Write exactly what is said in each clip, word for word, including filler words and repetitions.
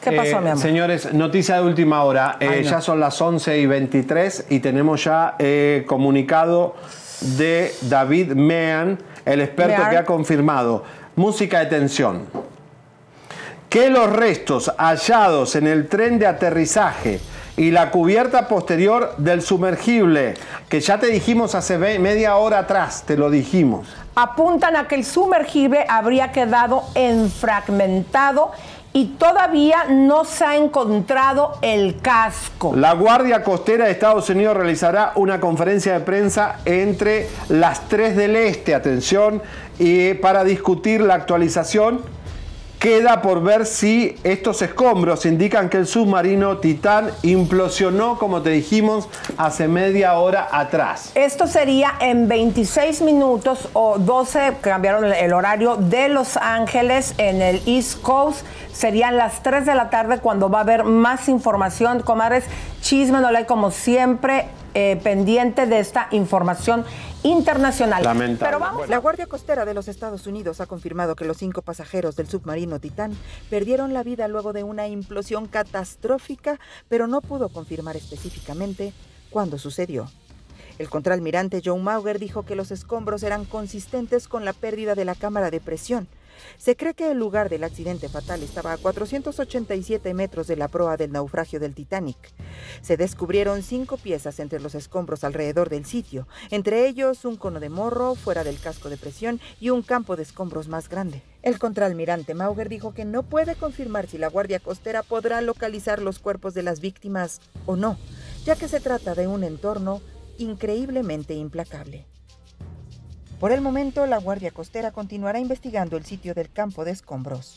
¿Qué pasó, eh, mi amor? Señores, noticia de última hora. Eh, Ay, no. Ya son las once y veintitrés y tenemos ya eh, comunicado de David Meehan, el experto Meehan. que ha confirmado, música de tensión, que los restos hallados en el tren de aterrizaje y la cubierta posterior del sumergible, que ya te dijimos hace media hora atrás, te lo dijimos, apuntan a que el sumergible habría quedado enfragmentado y todavía no se ha encontrado el casco. La Guardia Costera de Estados Unidos realizará una conferencia de prensa entre las tres del Este, atención, y para discutir la actualización. Queda por ver si estos escombros indican que el submarino Titán implosionó, como te dijimos, hace media hora atrás. Esto sería en veintiséis minutos o doce, cambiaron el horario de Los Ángeles en el East Coast. Serían las tres de la tarde cuando va a haber más información. Comadres, Chisme No Like, como siempre, eh, pendiente de esta información internacional. Lamentable. Pero vamos. La Guardia Costera de los Estados Unidos ha confirmado que los cinco pasajeros del submarino Titán perdieron la vida luego de una implosión catastrófica, pero no pudo confirmar específicamente cuándo sucedió. El contraalmirante John Mauger dijo que los escombros eran consistentes con la pérdida de la cámara de presión. Se cree que el lugar del accidente fatal estaba a cuatrocientos ochenta y siete metros de la proa del naufragio del Titanic. Se descubrieron cinco piezas entre los escombros alrededor del sitio, entre ellos un cono de morro fuera del casco de presión y un campo de escombros más grande. El contraalmirante Mauger dijo que no puede confirmar si la Guardia Costera podrá localizar los cuerpos de las víctimas o no, ya que se trata de un entorno increíblemente implacable. Por el momento, la Guardia Costera continuará investigando el sitio del campo de escombros.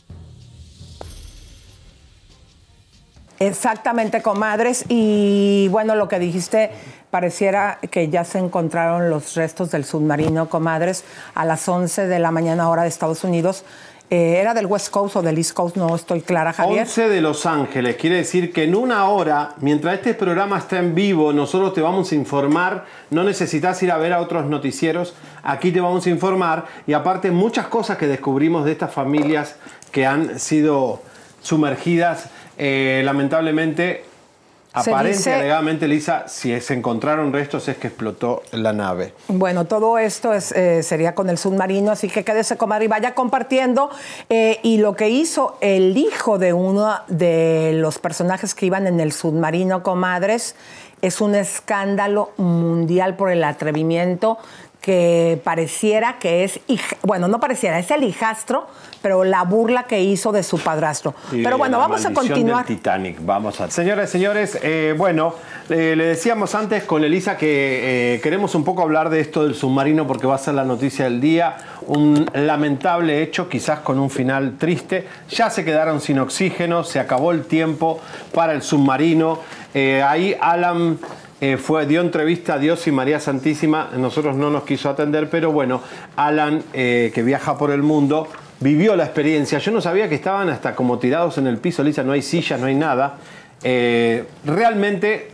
Exactamente, comadres. Y bueno, lo que dijiste, pareciera que ya se encontraron los restos del submarino, comadres, a las once de la mañana hora de Estados Unidos. Eh, ¿Era del West Coast o del East Coast? No estoy clara, Javier. once de Los Ángeles, quiere decir que en una hora, mientras este programa está en vivo, nosotros te vamos a informar, no necesitas ir a ver a otros noticieros, aquí te vamos a informar, y aparte muchas cosas que descubrimos de estas familias que han sido sumergidas, eh, lamentablemente, aparente dice, alegadamente, Lisa, si se encontraron restos es que explotó la nave. Bueno, todo esto es, eh, sería con el submarino, así que quédese, comadre, y vaya compartiendo. Eh, y lo que hizo el hijo de uno de los personajes que iban en el submarino, comadres, es un escándalo mundial por el atrevimiento que pareciera que es, hija, bueno, no pareciera, es el hijastro, pero la burla que hizo de su padrastro. Y pero bueno, vamos a continuar. Del Titanic, vamos a... Señoras y señores, eh, bueno, eh, le decíamos antes con Elisa que eh, queremos un poco hablar de esto del submarino porque va a ser la noticia del día. Un lamentable hecho, quizás con un final triste. Ya se quedaron sin oxígeno, se acabó el tiempo para el submarino. Eh, ahí Alan... Eh, fue, dio entrevista a Dios y María Santísima, nosotros no nos quiso atender, pero bueno, Alan, eh, que viaja por el mundo, vivió la experiencia. Yo no sabía que estaban hasta como tirados en el piso, Lisa, no hay sillas, no hay nada. Eh, realmente,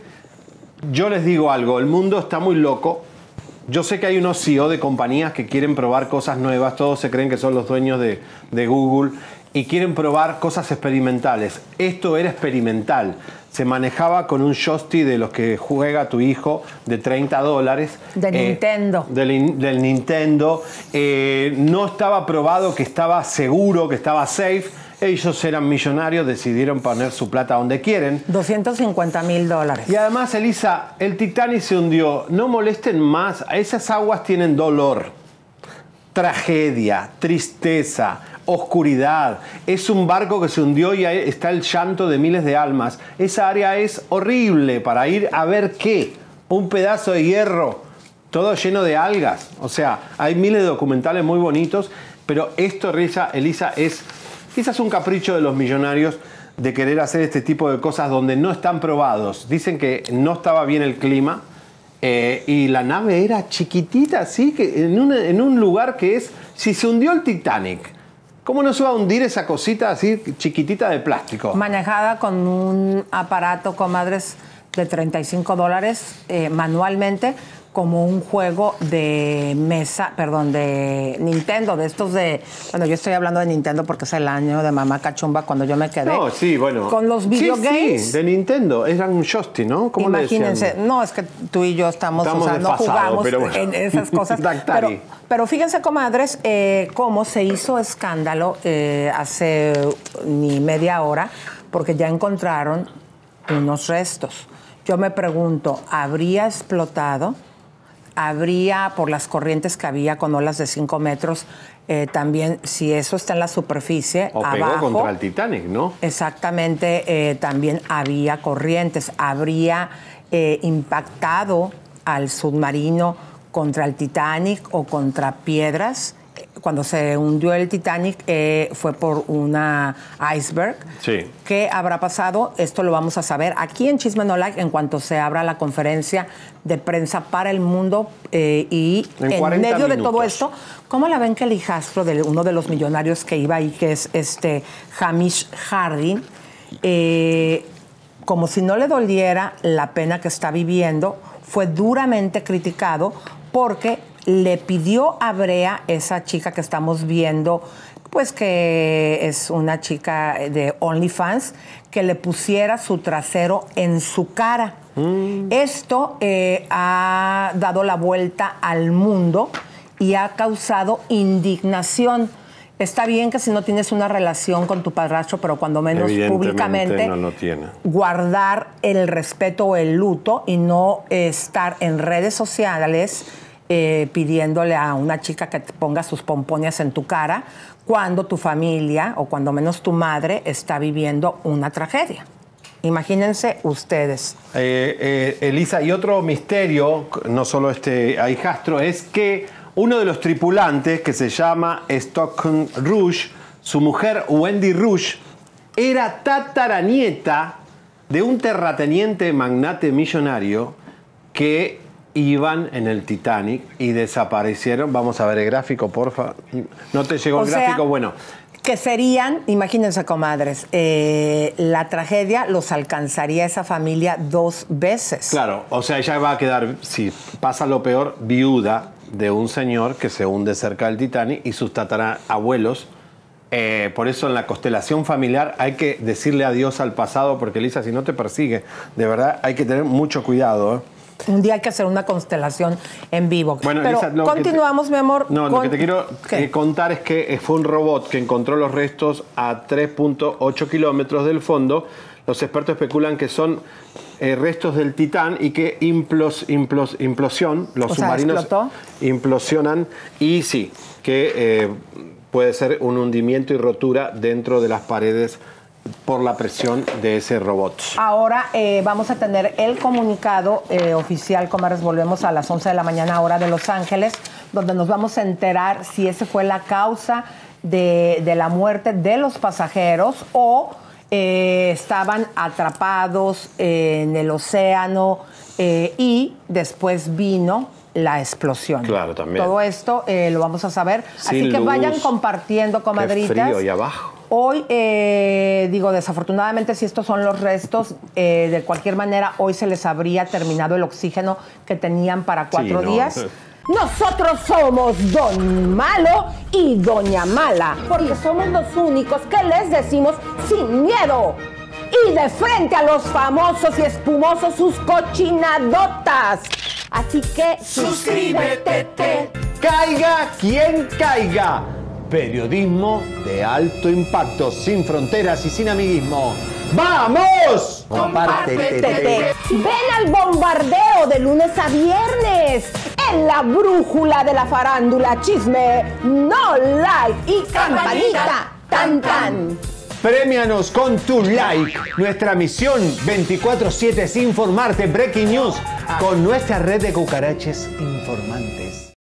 yo les digo algo, el mundo está muy loco. Yo sé que hay unos C E O de compañías que quieren probar cosas nuevas, todos se creen que son los dueños de, de Google y quieren probar cosas experimentales. Esto era experimental. Se manejaba con un joystick de los que juega tu hijo de treinta dólares. De eh, Nintendo. Del, del Nintendo. Eh, no estaba probado que estaba seguro, que estaba safe. Ellos eran millonarios, decidieron poner su plata donde quieren. doscientos cincuenta mil dólares. Y además, Elisa, el Titanic se hundió. No molesten más. Esas aguas tienen dolor, tragedia, tristeza, oscuridad. Es un barco que se hundió y ahí está el llanto de miles de almas. Esa área es horrible para ir a ver qué. Un pedazo de hierro, todo lleno de algas. O sea, hay miles de documentales muy bonitos, pero esto, Elisa, Elisa es quizás un capricho de los millonarios de querer hacer este tipo de cosas donde no están probados. Dicen que no estaba bien el clima. Eh, y la nave era chiquitita, así que en, una, en un lugar que es... Si se hundió el Titanic, ¿cómo no se va a hundir esa cosita así chiquitita de plástico? Manejada con un aparato, comadres, de treinta y cinco dólares eh, manualmente, como un juego de mesa, perdón, de Nintendo, de estos de... Bueno, yo estoy hablando de Nintendo porque es el año de Mamá Cachumba cuando yo me quedé. No, sí, bueno. Con los videogames. Sí, sí, de Nintendo. Eran un joystick, ¿no? ¿Cómo Imagínense, le decían? no, es que tú y yo estamos, estamos o sea, no jugamos pero bueno. en esas cosas. pero, pero fíjense, comadres, eh, cómo se hizo escándalo eh, hace ni media hora, porque ya encontraron unos restos. Yo me pregunto, ¿habría explotado? Habría, por las corrientes que había con olas de cinco metros, eh, también, si eso está en la superficie, o abajo... pegó contra el Titanic, ¿no? Exactamente, eh, también había corrientes. Habría eh, impactado al submarino contra el Titanic o contra piedras. Cuando se hundió el Titanic eh, fue por una iceberg. Sí. ¿Qué habrá pasado? Esto lo vamos a saber aquí en Chisme No Like en cuanto se abra la conferencia de prensa para el mundo eh, y en, en medio minutos. de todo esto, ¿cómo la ven que el hijastro de uno de los millonarios que iba ahí, que es este Hamish Harding, eh, como si no le doliera la pena que está viviendo, fue duramente criticado porque le pidió a Brea, esa chica que estamos viendo, pues que es una chica de OnlyFans, que le pusiera su trasero en su cara. Mm. Esto eh, ha dado la vuelta al mundo y ha causado indignación. Está bien que si no tienes una relación con tu padrastro, pero cuando menos públicamente no lo tiene. Guardar el respeto o el luto y no eh, estar en redes sociales Eh, pidiéndole a una chica que te ponga sus pompones en tu cara cuando tu familia o cuando menos tu madre está viviendo una tragedia. Imagínense ustedes. Eh, eh, Elisa, y otro misterio, no solo este ahijastro, es que uno de los tripulantes, que se llama Stockton Rush, su mujer Wendy Rush, era tataranieta de un terrateniente magnate millonario que iban en el Titanic y desaparecieron. Vamos a ver el gráfico, porfa. ¿No te llegó o el sea, gráfico? Bueno. Que serían, imagínense, comadres, eh, la tragedia los alcanzaría a esa familia dos veces. Claro, o sea, ella va a quedar, si pasa lo peor, viuda de un señor que se hunde cerca del Titanic y sus tatarabuelos. Eh, por eso en la constelación familiar hay que decirle adiós al pasado, porque Elisa, si no te persigue, de verdad hay que tener mucho cuidado, ¿eh? Un día hay que hacer una constelación en vivo. Bueno, pero Elisa, continuamos, te, mi amor. No, con... lo que te quiero eh, contar es que fue un robot que encontró los restos a tres punto ocho kilómetros del fondo. Los expertos especulan que son eh, restos del Titán y que implos, implos, implosión, los o submarinos sea, ¿explotó? implosionan y sí, que eh, puede ser un hundimiento y rotura dentro de las paredes por la presión de ese robot. Ahora eh, vamos a tener el comunicado eh, oficial, comadres, volvemos a las once de la mañana, hora de Los Ángeles, donde nos vamos a enterar si esa fue la causa de, de la muerte de los pasajeros o eh, estaban atrapados eh, en el océano eh, y después vino la explosión. Claro, también. Todo esto eh, lo vamos a saber. Sin Así que luz, vayan compartiendo, comadritas. Qué frío ahí abajo. Hoy, eh, digo, desafortunadamente, si estos son los restos, eh, de cualquier manera, hoy se les habría terminado el oxígeno que tenían para cuatro sí, no. días. Nosotros somos Don Malo y Doña Mala, porque somos los únicos que les decimos sin miedo y de frente a los famosos y espumosos sus cochinadotas. Así que suscríbete. Caiga quien caiga. Periodismo de alto impacto, sin fronteras y sin amiguismo. ¡Vamos! Compártete. Ven al bombardeo de lunes a viernes en la brújula de la farándula, Chisme No Like y campanita tan tan. Premianos con tu like. Nuestra misión veinticuatro siete es informarte. Breaking News con nuestra red de cucaraches informantes.